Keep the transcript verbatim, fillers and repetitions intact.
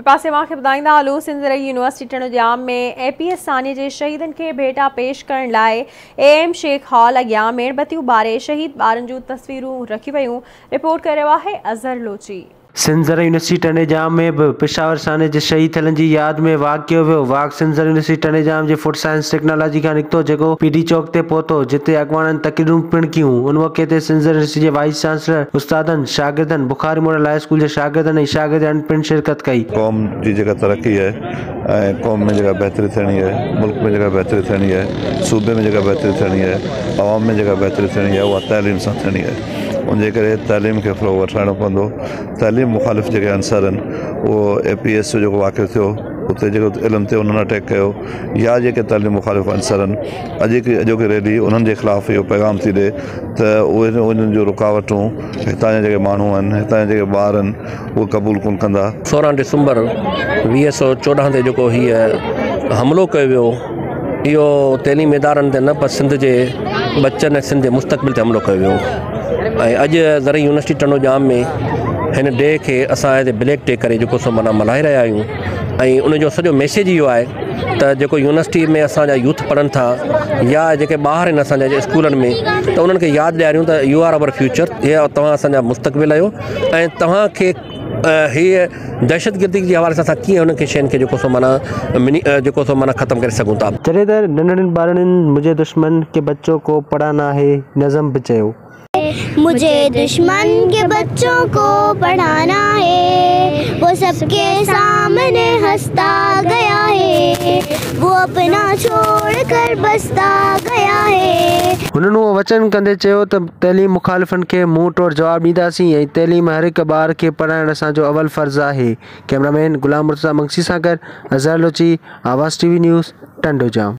पासे मां खे ॿुधाईंदा हलूं सिंध ज़राई यूनिवर्सिटी टंडो जाम में ए पी एस सानीहे जे शहीदनि खे भेटा पेश करण लाइ ए एम शेख हॉल अॻियां मेणबतियूं ॿारे शहीद ॿारनि जूं तस्वीरूं रखी वयूं। रिपोर्ट करे रहियो आहे अज़हर लोची। सिंध ज़राई यूनिवर्सिटी टंडे जाम में भी पेशावर साने जे शहीद थियनि जी यादि में वाक़ कयो वियो। वाक़ सिंध ज़राई यूनिवर्सिटी टंडे जाम जे फूड साइंस टेक्नोलॉजी खां निकितो जेको पी डी चौक ते पहुतो जिते अॻवाननि तक़रीरूं पिणु कयूं। उन मौक़े ते सिंध ज़राई यूनिवर्सिटी जे वाइस चांसलर उस्तादनि शागिर्दनि बुखारी मोड़ लाइ स्कूल जे शागिर्दनि ऐं शागिर्दनि पिणु शिरकत कई। क़ौम जी जेका तरक्की है ऐं क़ौम में जेका बहितरी थियणी है, मुल्क में जेका बहितरी थियणी है, सूबे में जेका बहितरी थियणी है, अवाम में जेका बहितरी थियणी है उहा तइलीम सां थियणी है। उनजे करे तइलीम खे फ़रोग़ वठाइणो पवंदो। तइलीम मुखालिफ़ जेके अंसर आहिनि उहो ए पी एस जो जेको वाक़ियो थियो उते जेको इल्म ते उन्हनि अटैक कयो या जेके तइलीम मुखालिफ़ अंसर आहिनि अॼु की अॼोकी रैली उन्हनि जे ख़िलाफ़ु इहो पैगाम थी ॾिए त उहे उन्हनि जूं रुकावटूं हितां जा जेके माण्हू आहिनि हितां जा जेके ॿार आहिनि उहे क़बूल कोन कंदा। सोरहं डिसंबर वीह सौ चोॾहं ते जेको हीअ हमिलो कयो वियो इहो तइलीमी इदारनि ते न पर सिंध जे बच्चनि ऐं सिंध जे मुस्तक़बिल ते हमिलो कयो वियो। ऐं अॼु ज़राई यूनिवर्सिटी टंडो जाम में हिन डे खे असां हिते ब्लैक डे करे जेको सो माना मल्हाए रहिया आहियूं। ऐं उनजो सॼो मैसेज इहो आहे त जेको यूनिवर्सिटी में असांजा यूथ पढ़नि था या जेके ॿार आहिनि असांजा स्कूलनि में त उन्हनि खे यादि ॾियारियूं त यू आर अवर फ्यूचर, इहा तव्हां असांजा मुस्तक़बिल आहियो ऐं तव्हांखे हीअ दहशतगर्दी जे हवाले सां असां कीअं हुन खे शयुनि खे जेको सो माना मिनी जेको सो माना ख़तमु करे सघूं था। जॾहिं त नंढड़नि ॿारनि मुंहिंजे दुश्मन के बच्चों को पढ़ाना है नज़म बि चयो। मुझे दुश्मन के बच्चों को पढ़ाना है वो सबके सामने हंसता गया है वो अपना छोड़ कर बसता गया है। हुननि उहो वचन कंदे चयो त तइलीम मुखालिफ़नि खे मुंहुं तोड़ जवाबु ॾींदासीं ऐं तइलीम हर हिकु ॿार खे पढ़ाइणु असांजो अवल फ़र्ज़ु आहे। कैमरामैन गुलाम मुर्तज़ा मंगसी सां गॾु अज़हर लोची, आवाज़ टीवी न्यूज़ टंडो जाम।